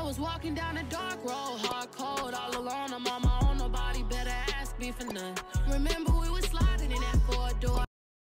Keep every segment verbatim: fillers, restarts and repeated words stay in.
was walking down a dark road, hard cold, all alone. I'm on my own, nobody better ask me for none. Remember we was sliding in that four door.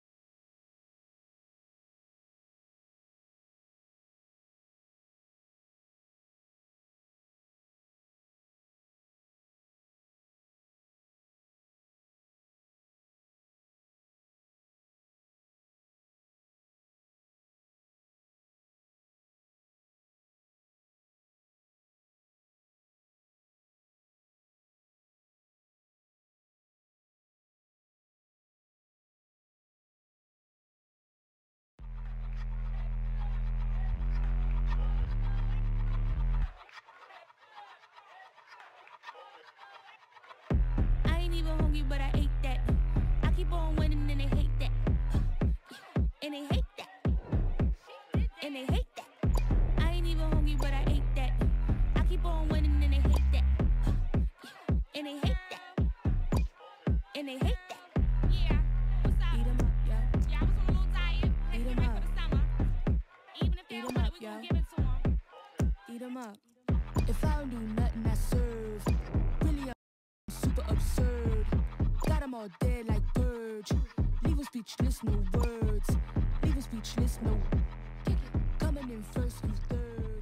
I ain't even hungry, but I ate that. I keep on winning and they hate that. And they hate that. And they hate that. I ain't even hungry, but I ate that. I keep on winning and they hate that. And they hate that. And they hate that. Yeah, what's up? Eat 'em up, yo. Yeah, I was on a little diet. Had to Eat 'em get ready up. for the summer. Even if they Eat don't 'em want up, it, we yo. gon' give it to them. Eat 'em up. If I don't do nothing, I serve. Really, I'm super absurd. Got 'em all dead like purge. Leave 'em speechless, no words. Leave 'em speechless, no. Kick it. Coming in first and third.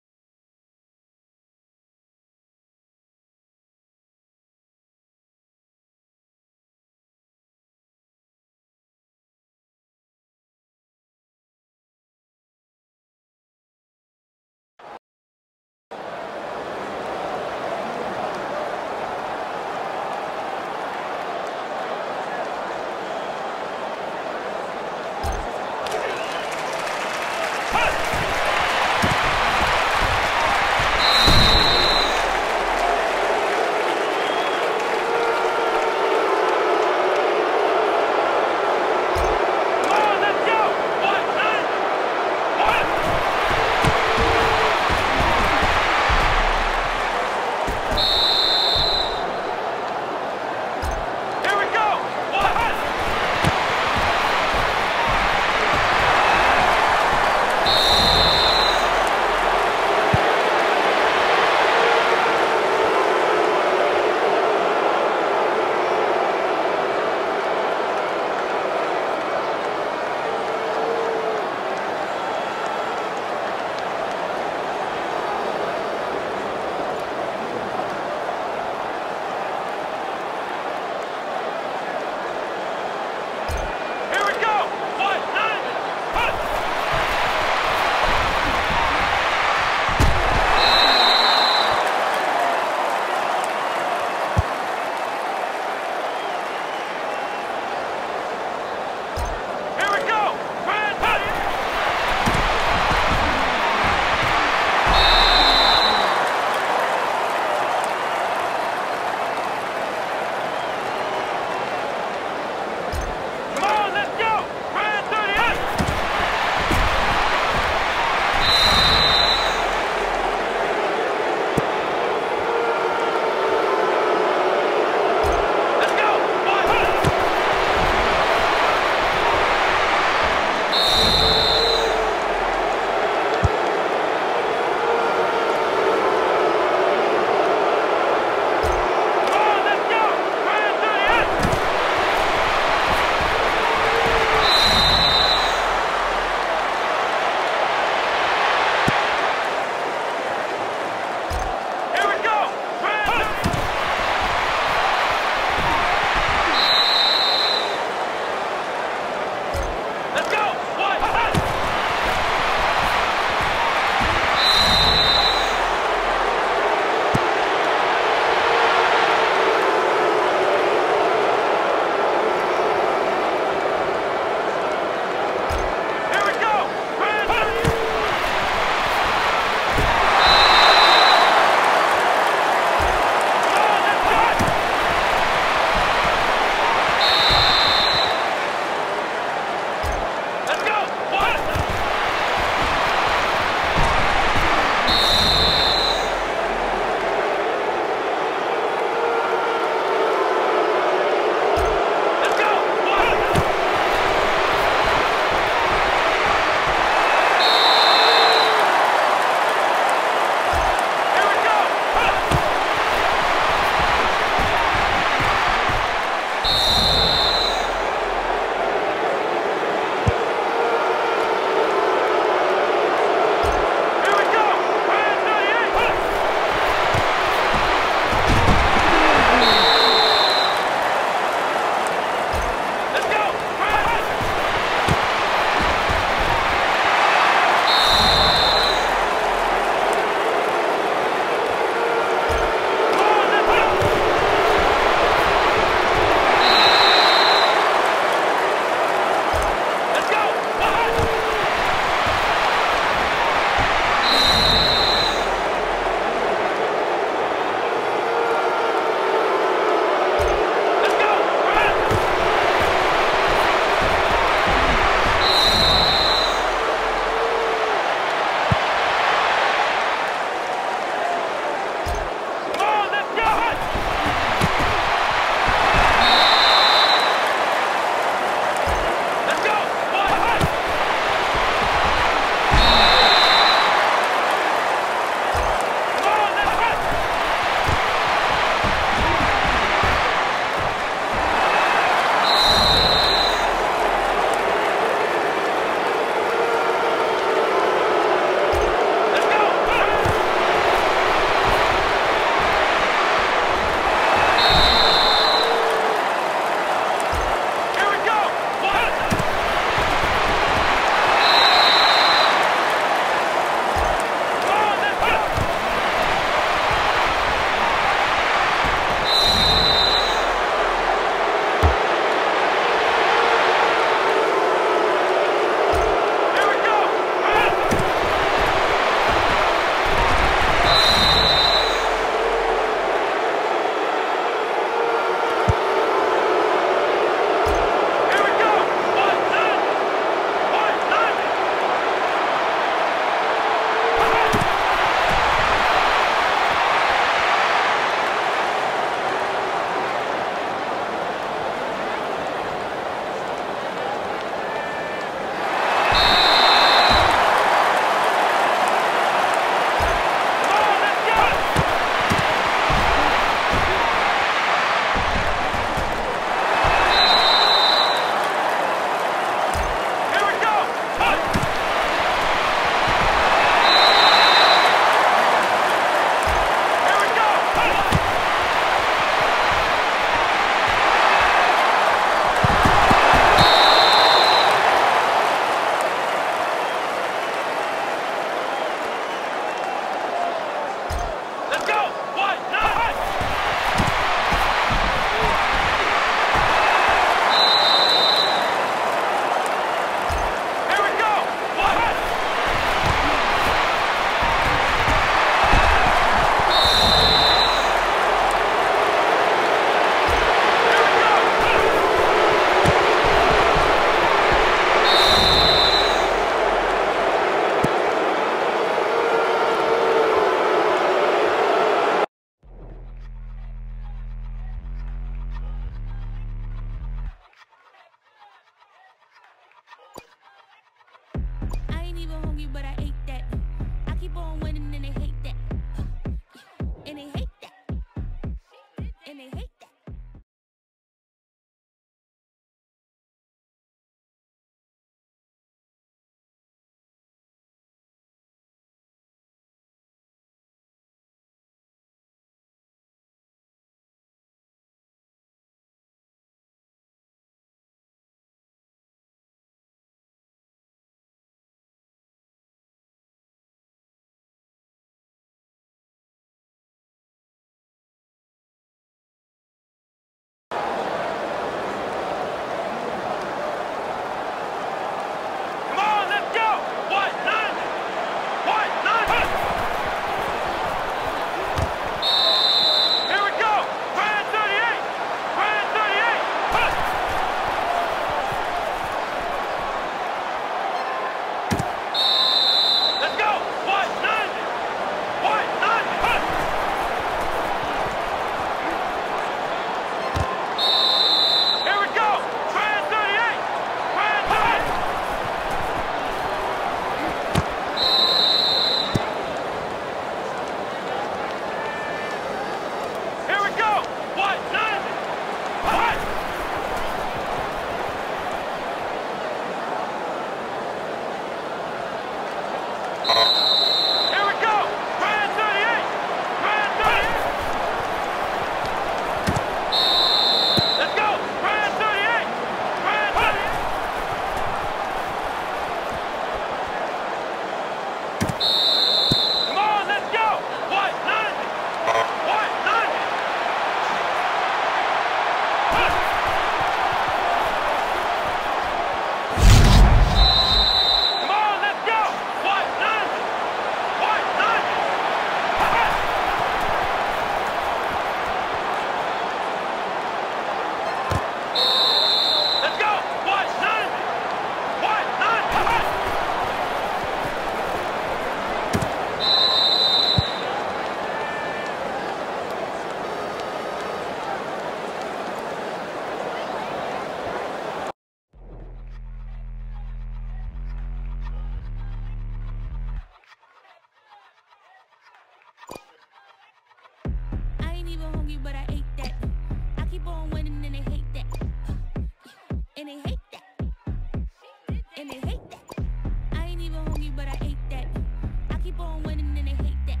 And they hate that. And they hate that. I ain't even hungry, but I ate that. I keep on winning and they hate that.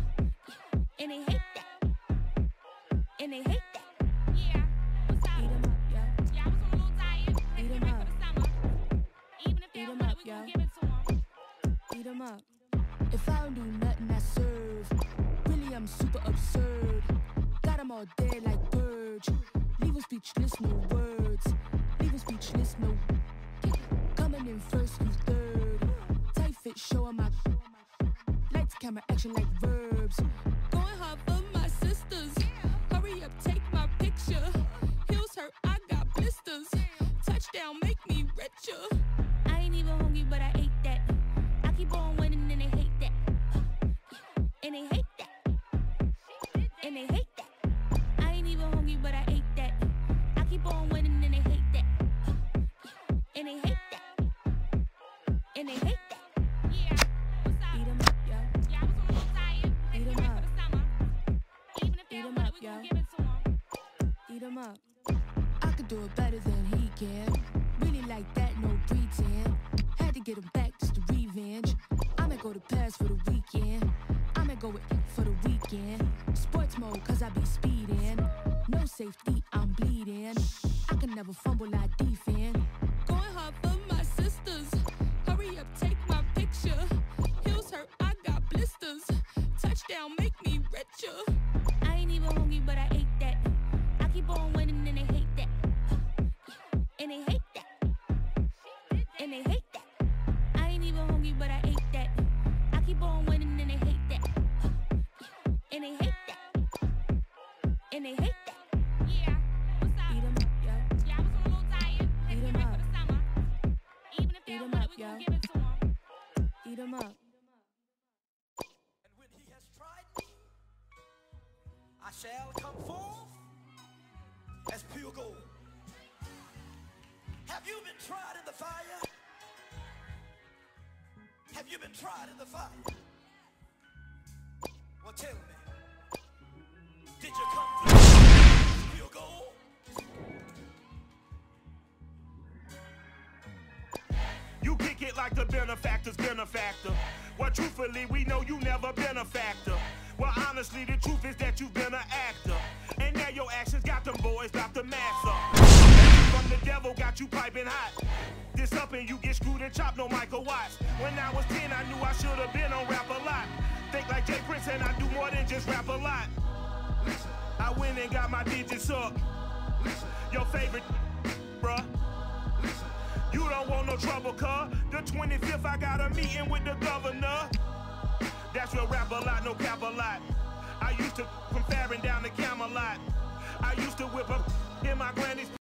And they hate that. And they hate that. Yeah, what's up? Eat 'em up, yo. Yeah, I was on a little diet. Had to Eat get 'em ready up. for the summer. Even if they Eat don't 'em want up, it, we yo. gon' give it to them. Eat 'em up. If I don't do nothing, I serve. Really, I'm super absurd. Got 'em all dead like birds. Leave 'em speechless, no words. Leave 'em speechless, no. Coming in first, you third. Tight fit, showing my. Lights, camera, action like verbs. Going hard for my sisters. Hurry up, take my picture. Heels hurt, I got blisters. Touchdown, make me richer. I ain't even hungry, but I ate that. I keep on winning and they hate that. And they hate that. And they hate that. I ain't even hungry, but I ate that. I keep on winning and they hate that. And they hate that. And they hate that. Yeah, what's up? Eat 'em up, yo. Yeah, I was on a little diet. Had to Eat get 'em ready up. for the summer. Even if they Eat don't 'em want up, it, we yo. gon' give it to them. Eat 'em up. I could do it better than he can. Really like that, no pretend. Had to get him back just to revenge. I'ma go to Paris for the weekend. I'ma go with for the weekend. Sports mode, cause I be speeding. No safety, I'm bleeding. I can never fumble, I defend. Going hard for my sisters. Hurry up, take my picture. Heels hurt, I got blisters. Touchdown, make me richer. I ain't even hungry, but I ate that. I keep on winning and they hate that. And they hate that. And they hate that. I ain't even hungry, but I ate that. I keep on winning and they hate that. And they hate that. And they hate that. Yeah, what's up? Eat 'em up, yo. Yeah, I was on a little diet. Had to Eat get 'em ready up. for the summer. Even if they Eat don't 'em want up, it, we yo. gon' give it to them. Eat 'em up. And when he has tried me, I shall come forth as pure gold. Have you been tried in the fire? Have you been tried in the fire? Well, tell me, did you come through as pure gold? You kick it like the benefactor's benefactor. Well, truthfully, we know you never been a factor. Well, honestly, the truth is that you've been an actor. And now your actions got them boys about to mass up. From the devil got you piping hot. This up and you get screwed and chopped, no Michael Watts. When I was ten, I knew I should have been on rap a lot. Think like Jay Prince and I do more than just rap a lot. I went and got my digits up. Your favorite, bruh. You don't want no trouble, cuz. The twenty-fifth, I got a meeting with the governor. That's real rap a lot, no cap a lot. I used to from Farron down to Camelot. I used to whip up in my granny's